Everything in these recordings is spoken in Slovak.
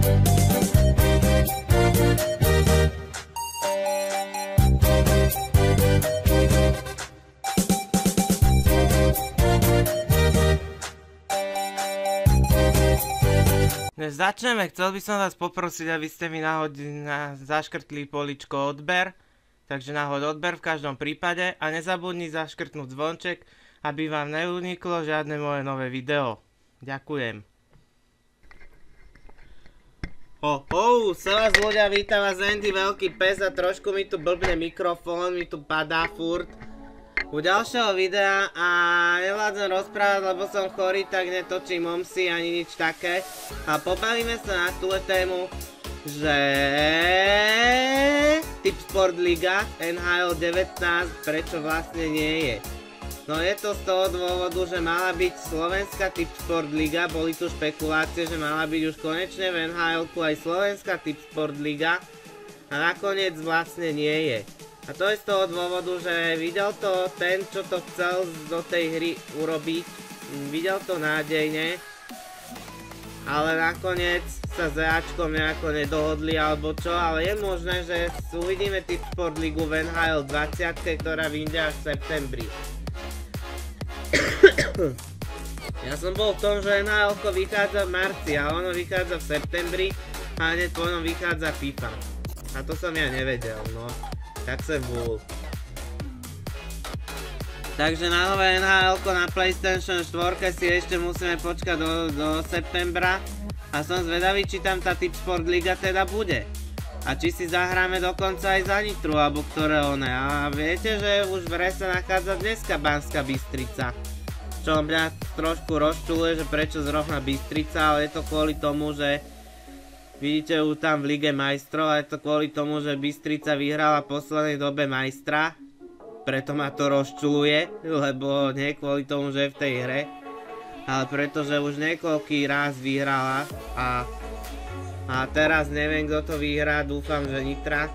Než začneme, chcel by som vás poprosiť, aby ste mi zaškrtli poličko odber. Takže nahod odber v každom prípade a nezabudni zaškrtnúť zvonček, aby vám neuniklo žiadne moje nové video. Ďakujem. Vás ľudia, vítam vás Andy, veľký pes a trošku mi tu blbne mikrofón, mi tu padá furt. U ďalšieho videa a nevládzem rozprávať, lebo som chorý, tak netočím omsy ani nič také. A pobavíme sa na túhle tému, že Tipsport Liga NHL 19 prečo vlastne nie je. No je to z toho dôvodu, že mala byť slovenská Tipsport Liga, boli tu špekulácie, že mala byť už konečne v NHL-ku aj slovenská Tipsport Liga a nakoniec vlastne nie je. A to je z toho dôvodu, že videl to ten, čo to chcel do tej hry urobiť, videl to nádejne, ale nakoniec sa s EAčkom nejako nedohodli alebo čo, ale je možné, že uvidíme Tipsport Ligu v NHL 20, ktorá vyjde až v septembri. Ja som bol v tom, že NHL-ko vychádza v marci a ono vychádza v septembri a hneď po ňom vychádza FIFA. A to som ja nevedel, no. Tak sem bol. Takže na nové NHL-ko na PlayStation 4 si ešte musíme počkať do septembra a som zvedavý, či tam tá Tipsport Liga teda bude. A či si zahráme dokonca aj za Nitru, alebo ktoré one. A viete, že už v hre sa nachádza dneska Banská Bystrica. Čo mňa trošku rozčuluje, že prečo zrovna Bystrica, ale je to kvôli tomu, že vidíte ju tam v Lige majstrov a je to kvôli tomu, že Bystrica vyhrala v poslednej dobe majstra. Preto ma to rozčuluje, lebo nie kvôli tomu, že je v tej hre, ale pretože už niekoľký raz vyhrala a teraz neviem, kto to vyhrá, dúfam, že Nitra.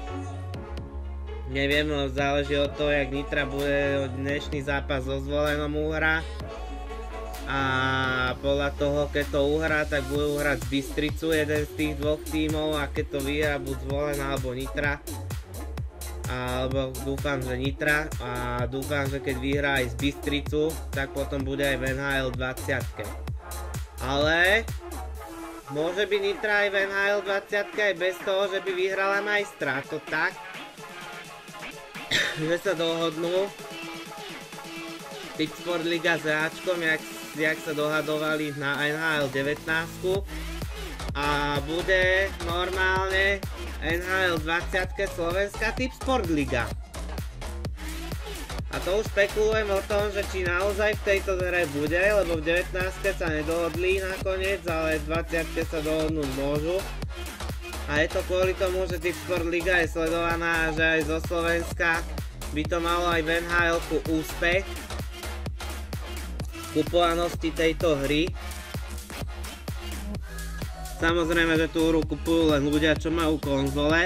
Neviem, záleží od toho, jak Nitra bude dnešný zápas so Zvolenom uhrá. A podľa toho, keď to uhrá, tak budú hrať z Bystricu, jeden z tých dvoch tímov, a keď to vyhrá buď Zvolen alebo Nitra. Alebo dúfam, že Nitra, a dúfam, že keď vyhrá aj z Bystricu, tak potom bude aj v NHL 20. Ale môže byť Nitra aj v NHL 20 aj bez toho, že by vyhrala majstra. To tak, že sa dohodnú Tipsport Liga s EAčkom, jak sa dohadovali na NHL 19 a bude normálne NHL 20 slovenská Tipsport Liga. A to už spekulujem o tom, že či naozaj v tejto hre bude, lebo v 19 sa nedohodli nakoniec, ale v 20 sa dohodnúť môžu. A je to kvôli tomu, že Tipsport Liga je sledovaná, že aj zo Slovenska by to malo aj v NHL-ku úspech kupovanosti tejto hry. Samozrejme, že tú hru kupujú len ľudia, čo majú konzole.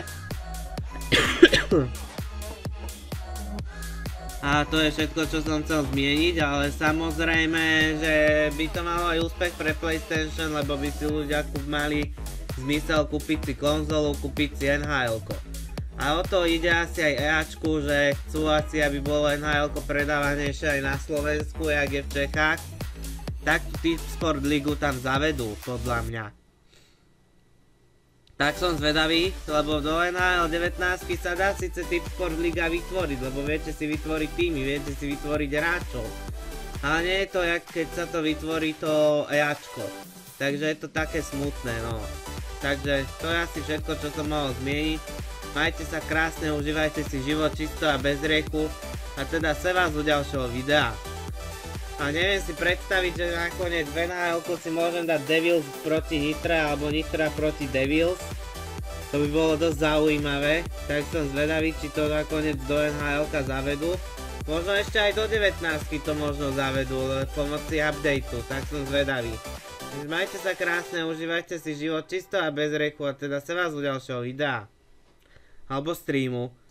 A to je všetko, čo som chcel zmieniť, ale samozrejme, že by to malo aj úspech pre PlayStation, lebo by si ľudia mali zmysel kúpiť si konzolu, kúpiť si NHL-ko. A o to ide asi aj EAčku, že chcú asi, aby bolo NHL-ko predávanejšie aj na Slovensku, jak je v Čechách. Tak tú Tipsport Ligu tam zavedú, podľa mňa. Tak som zvedavý, lebo do NHL 19 sa dá síce Tipsport Liga vytvoriť, lebo viete si vytvoriť týmy, viete si vytvoriť hráčov. Ale nie je to, jak keď sa to vytvorí to EAčko. Takže je to také smutné, no. Takže to je asi všetko, čo som mohol zmieniť. Majte sa krásne, užívajte si život čisto a bez rieku. A teda sa vás u ďalšieho videa. A neviem si predstaviť, že nakoniec v NHL-ku si môžem dať Devils proti Nitra alebo Nitra proti Devils. To by bolo dosť zaujímavé. Tak som zvedavý, či to nakoniec do NHL-ka zavedú. Možno ešte aj do 19 to možno zavedú, ale pomoci updateu. Tak som zvedavý. Majte sa krásne, užívajte si život čisto a bez rieku. A teda sa vás u ďalšieho videa. Alebo streamu.